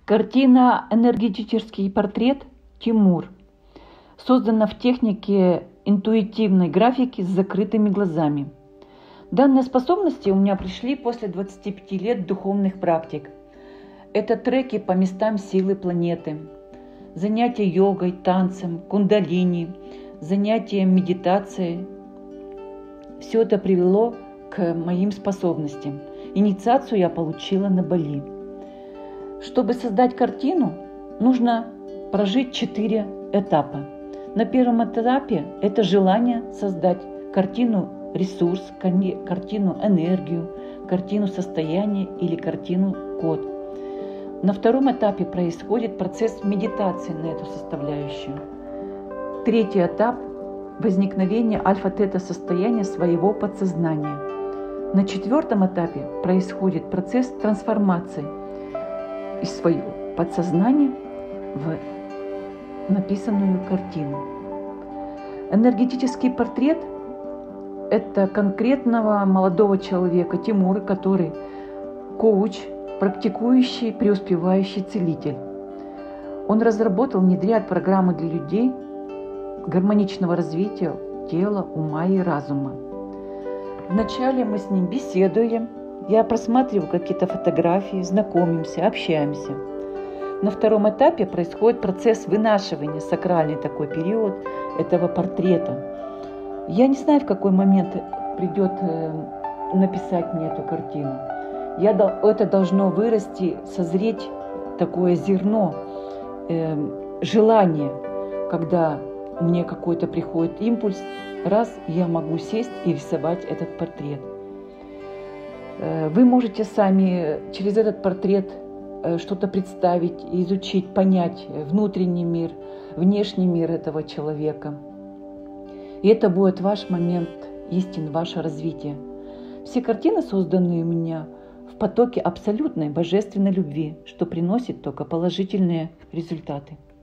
Картина «Энергетический портрет» Тимур создана в технике интуитивной графики с закрытыми глазами. Данные способности у меня пришли после 25 лет духовных практик. Это треки по местам силы планеты, занятия йогой, танцем, кундалини, занятия медитацией. Все это привело к моим способностям. Инициацию я получила на Бали. Чтобы создать картину, нужно прожить 4 этапа. На первом этапе это желание создать картину ресурс, картину энергию, картину состояние или картину код. На втором этапе происходит процесс медитации на эту составляющую. Третий этап – возникновение альфа-тета состояния своего подсознания. На четвертом этапе происходит процесс трансформации из своего подсознания в написанную картину. Энергетический портрет – это конкретного молодого человека, Тимура, который коуч, практикующий, преуспевающий целитель. Он разработал, внедряет программы для людей гармоничного развития тела, ума и разума. Вначале мы с ним беседуем, я просматриваю какие-то фотографии, знакомимся, общаемся. На втором этапе происходит процесс вынашивания, сакральный такой период этого портрета. Я не знаю, в какой момент придет написать мне эту картину. Это должно вырасти, созреть такое зерно, желание, когда мне какой-то приходит импульс, я могу сесть и рисовать этот портрет. Вы можете сами через этот портрет что-то представить, изучить, понять внутренний мир, внешний мир этого человека. И это будет ваш момент истины, ваше развитие. Все картины, созданные у меня, в потоке абсолютной божественной любви, что приносит только положительные результаты.